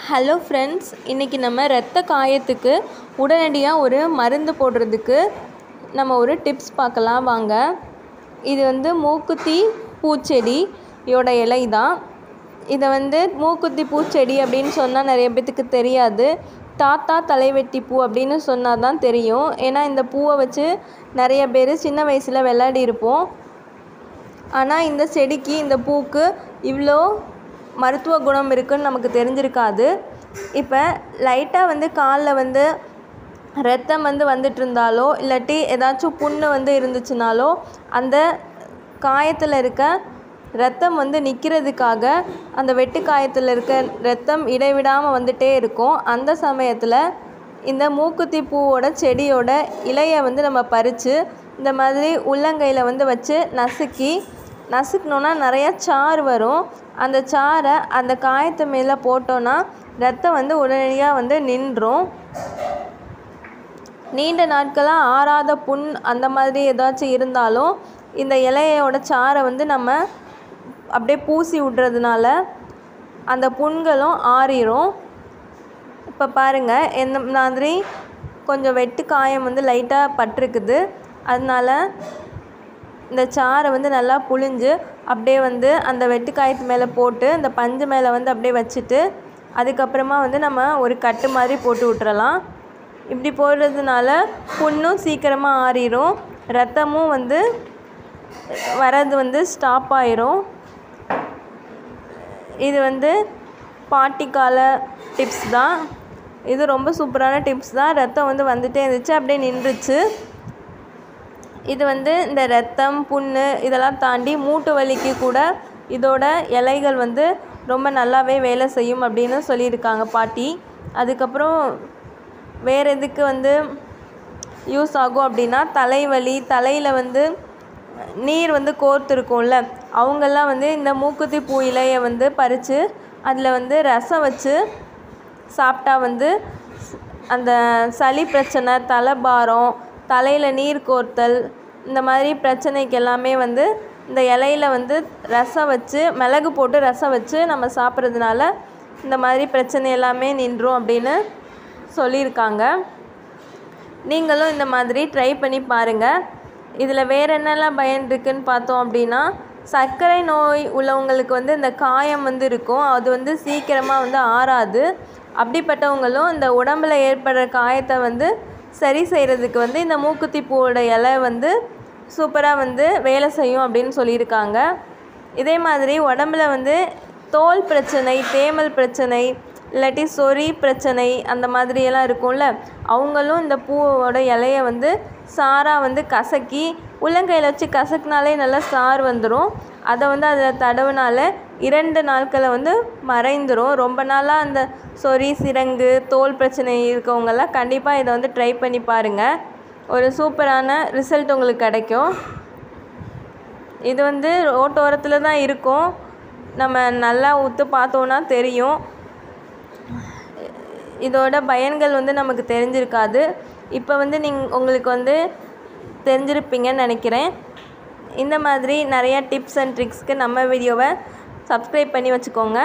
Hello friends, இன்றைக்கி நம்ம இரத்த காயத்துக்கு உடனடியாக ஒரு மருந்து போடுறதுக்கு நம்ம ஒரு டிப்ஸ் பார்க்கலாம் வாங்க. இது மூக்குத்தி பூச்செடியோட இலை தான். இதை மூக்குத்தி பூச்செடி அப்படின்னு சொன்னால் நிறைய பேத்துக்கு தெரியாது. தாத்தா தலைவெட்டி பூ அப்படின்னு சொன்னால் தான் தெரியும். ஏன்னா இந்த பூவை வச்சு நிறைய பேர் சின்ன வயசில் விளையாடி இருப்போம். ஆனால் இந்த செடிக்கு இந்த பூக்கு இவ்வளோ மருத்துவ குணம் இருக்குதுன்னு நமக்கு தெரிஞ்சிருக்காது. இப்போ லைட்டாக காலில் ரத்தம் வந்துட்டு இருந்தாலோ இல்லாட்டி ஏதாச்சும் புண்ணு இருந்துச்சுனாலோ அந்த காயத்தில் இருக்க ரத்தம் நிற்கிறதுக்காக அந்த வெட்டு காயத்தில் இருக்க ரத்தம் இடைவிடாமல் வந்துட்டே இருக்கும். அந்த சமயத்தில் இந்த மூக்குத்தி பூவோட செடியோட இலையை நம்ம பறித்து இந்த மாதிரி உள்ளங்கையில் வச்சு நசுக்கணுன்னா நிறையா சாறு வரும். அந்த சாறை அந்த காயத்து மேலே போட்டோன்னா ரத்தம் உடனடியாக நின்றும். நீண்ட நாட்களாக ஆறாத புண் அந்த மாதிரி ஏதாச்சும் இருந்தாலும் இந்த இலையோட சாறை நம்ம அப்படியே பூசி விட்றதுனால அந்த புண்களும் ஆறிடும். இப்போ பாருங்கள், இந்த மாதிரி கொஞ்சம் வெட்டு காயம் லைட்டாக பட்டிருக்குது. அதனால இந்த சாறை நல்லா புழிஞ்சு அப்படியே அந்த வெட்டு காயத்து மேலே போட்டு இந்த பஞ்சு மேலே அப்படியே வச்சுட்டு அதுக்கப்புறமா நம்ம ஒரு கட்டு மாதிரி போட்டு விட்டுறலாம். இப்படி போடுறதுனால புண்ணும் சீக்கிரமாக ஆறிடும், ரத்தமும் வர்றது ஸ்டாப் ஆயிரும். இது பாட்டி கால டிப்ஸ் தான். இது ரொம்ப சூப்பரான டிப்ஸ் தான். ரத்தம் வந்துட்டே இருந்துச்சு, அப்படியே நின்றுச்சு. இது இந்த ரத்தம் புண்ணு இதெல்லாம் தாண்டி மூட்டு வலிக்கு கூட இதோட இலைகள் ரொம்ப நல்லாவே வேலை செய்யும் அப்படின்னு சொல்லியிருக்காங்க பாட்டி. அதுக்கப்புறம் வேறு எதுக்கு யூஸ் ஆகும் அப்படின்னா, தலைவலி, தலையில் நீர் கோர்த்துருக்கும்ல, அவங்கெல்லாம் இந்த மூக்குத்தி பூ இலையை பறித்து அதில் ரசம் வச்சு சாப்பிட்டா அந்த சளி பிரச்சனை, தலைபாரம், தலையில் நீர் கோர்த்தல் இந்த மாதிரி பிரச்சனைக்கு எல்லாமே இந்த இலையில் ரசம் வச்சு மிளகு போட்டு ரசம் வச்சு நம்ம சாப்பிட்றதுனால இந்த மாதிரி பிரச்சனை எல்லாமே நின்றும் அப்படின்னு சொல்லியிருக்காங்க. நீங்களும் இந்த மாதிரி ட்ரை பண்ணி பாருங்கள். இதில் வேறு என்னெல்லாம் பயன் இருக்குதுன்னு பார்த்தோம் அப்படின்னா, சர்க்கரை நோய் உள்ளவங்களுக்கு இந்த காயம் இருக்கும், அது சீக்கிரமாக ஆறாது. அப்படிப்பட்டவங்களும் இந்த உடம்பில் ஏற்படுற காயத்தை சரி செய்கிறதுக்கு இந்த மூக்குத்தி பூவோட இலை சூப்பராக வேலை செய்யும் அப்படின்னு சொல்லியிருக்காங்க. இதே மாதிரி உடம்பில் தோல் பிரச்சனை, தேமல் பிரச்சனை, இல்லாட்டி சொறி பிரச்சனை அந்த மாதிரியெல்லாம் இருக்கும்ல, அவங்களும் இந்த பூவோட இலையை சாராக கசக்கி உள்ளங்கையில் வச்சு கசக்கினாலே நல்லா சாறு வந்துடும். அதை அதில் தடவுனால 2 நாட்களில் மறைந்துடும். ரொம்ப நாளாக அந்த சொறி, சிரங்கு, தோல் பிரச்சனை இருக்கவங்கெல்லாம் கண்டிப்பாக இதை ட்ரை பண்ணி பாருங்கள். ஒரு சூப்பரான ரிசல்ட் உங்களுக்கு கிடைக்கும். இது ரோட்டோரத்தில் தான் இருக்கும், நம்ம நல்லா உத்து பார்த்தோன்னா தெரியும். இதோட பயன்கள் நமக்கு தெரிஞ்சிருக்காது. இப்போ உங்களுக்கு தெரிஞ்சிருப்பீங்கன்னு நினைக்கிறேன். இந்த மாதிரி நிறையா டிப்ஸ் அண்ட் ட்ரிக்ஸ்க்கு நம்ம வீடியோவை சப்ஸ்கிரைப் பண்ணி வச்சுக்கோங்க.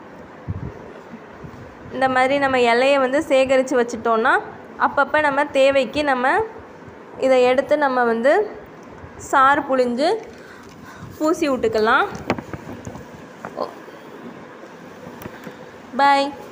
இந்த மாதிரி நம்ம இலையை சேகரித்து வச்சிட்டோன்னா அப்பப்போ நம்ம தேவைக்கு நம்ம இதை எடுத்து நம்ம சாறு புழிஞ்சு பூசி விட்டுக்கலாம். பாய்.